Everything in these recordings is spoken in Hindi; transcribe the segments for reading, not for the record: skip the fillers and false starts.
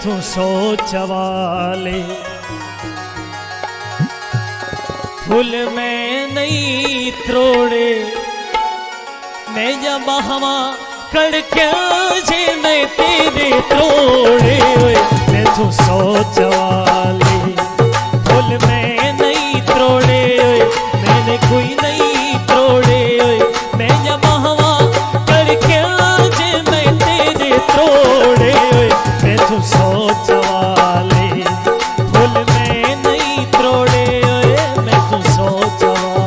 तू सोच वाले फूल में नहीं त्रोड़े मैं जब हवा कड़के जे मैं तेरे तोड़े मैं तू सोच वाले फूल में नहीं त्रोड़े मैंने कोई नहीं तोड़े मैं जब हवा कड़के जे मैं तेरे तोड़े मैं तू सोच वाले फूल में नहीं त्रोड़े मैं तू सोच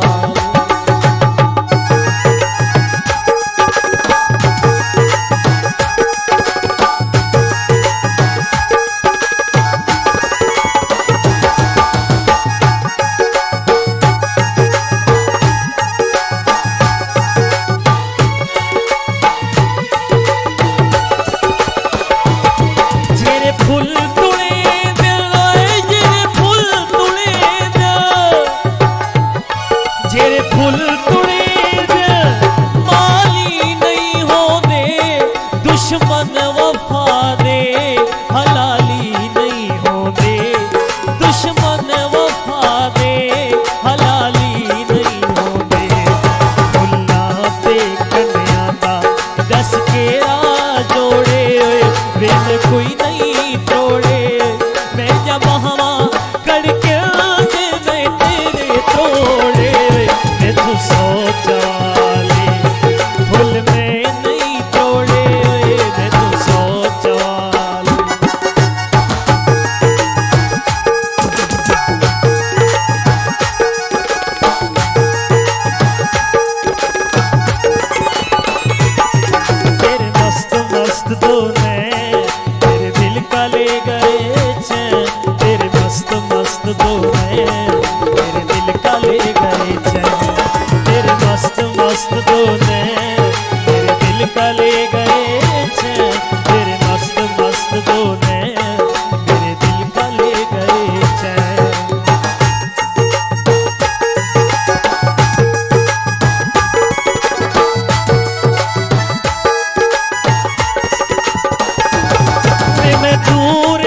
कोई नहीं तोड़े मैं जब हवा कड़के मैं तेरे तोड़े मैं तू सोच वाले फूल में नहीं तोड़े मैं तू सोच वाले तेरे मस्त मस्त दो दो तेरे दिल का ले गए चैन तेरे मस्त मस्त दो तेरे दिल का ले गए चैन तेरे मस्त मस्त दो तेरे दिल का ले गए चैन मैं दूर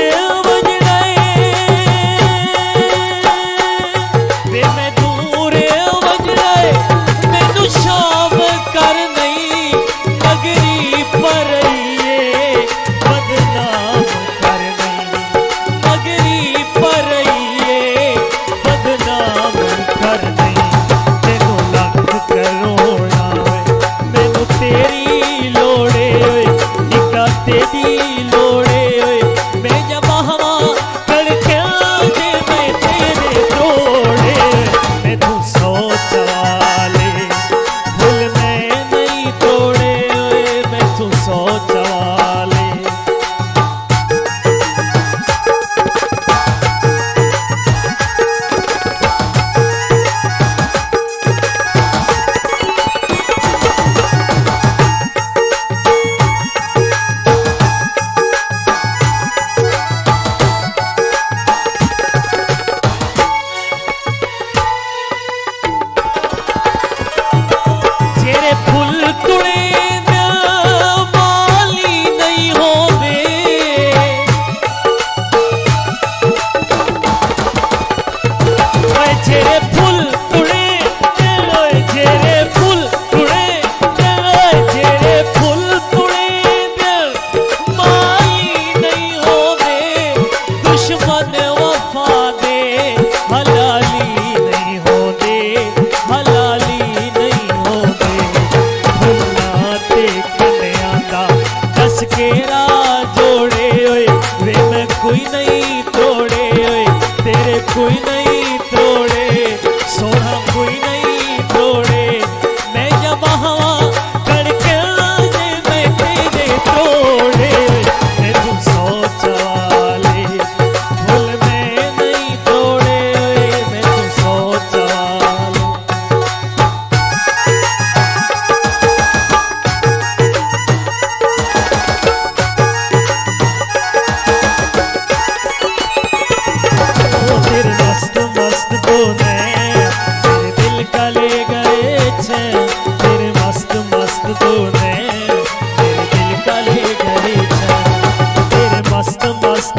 कोई नहीं तोड़े सोना कोई नहीं तोड़े मैं जब हवा कड़के मैं तेरे तोड़े मैं तू सोच वाले फूल में नहीं तोड़े मैं तू सोच वाले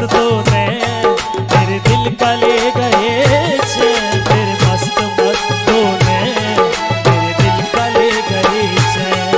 दो नैन मेरे दिल का ले गए चैन, तेरे मस्त मस्त दो नैन मेरे दिल का ले गए चैन।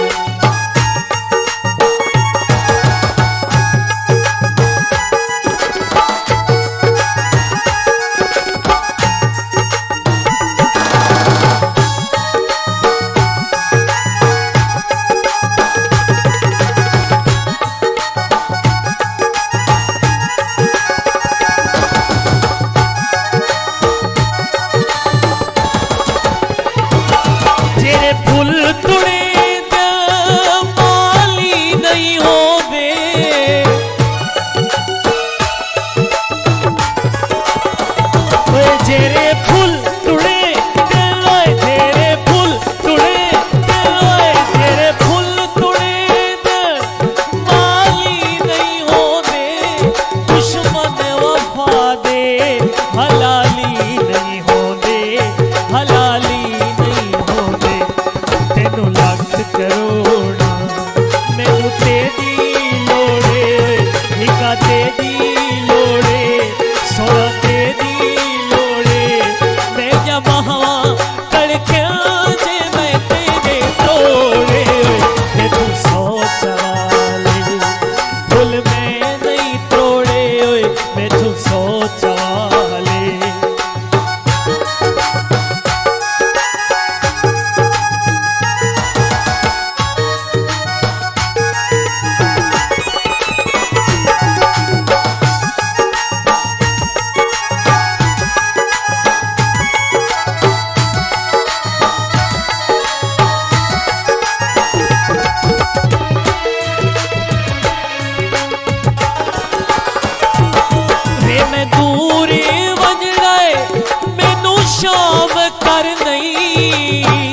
तेरे फुल तुड़े माली नहीं होवे, तेरे फुल तुड़े तेरे फुल तुड़े तेरे फुल तुड़े माली नहीं होवे, दुश्मन वफा दे हलाली नहीं होंदे, हलाली नहीं होंदे। तेनू लख करोड़ा मैनू तेरी लोड़े, निका तेरी लोड़े, सोना तेरी लोड़े, मैं जा महावा कड़किया जे मैं तेरे तोड़े। मैं तू सोच वाले फुल मैं नहीं तोड़े, मैं तू सोच वाले। मैं दूरी वजड़ा मैनू शाम कर नहीं,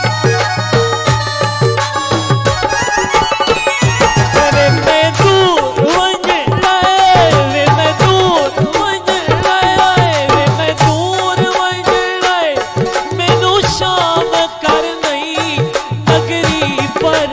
मैं दूर वजड़ा मैं दूर वजड़ा मैं दूर वजड़ा मैनू शाम कर नहीं, नगरी पर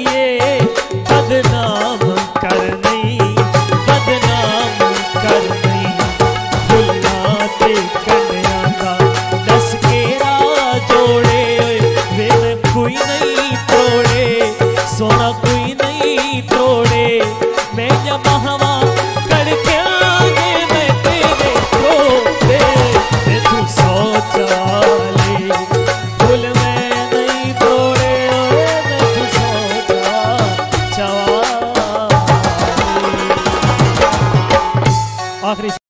बदनाम कर नहीं, बदनाम कर नहीं। फुल्लां कन्या का दस केरा जोड़े, वे मैं कोई नहीं तोड़े, सोना कोई नहीं तोड़े, मैं जब हवा करके आगे मैं तेरे तोड़े। मैं तू सोच वाले फुल मैं नहीं तोड़े, मैं तू सोच वाले। आखिरी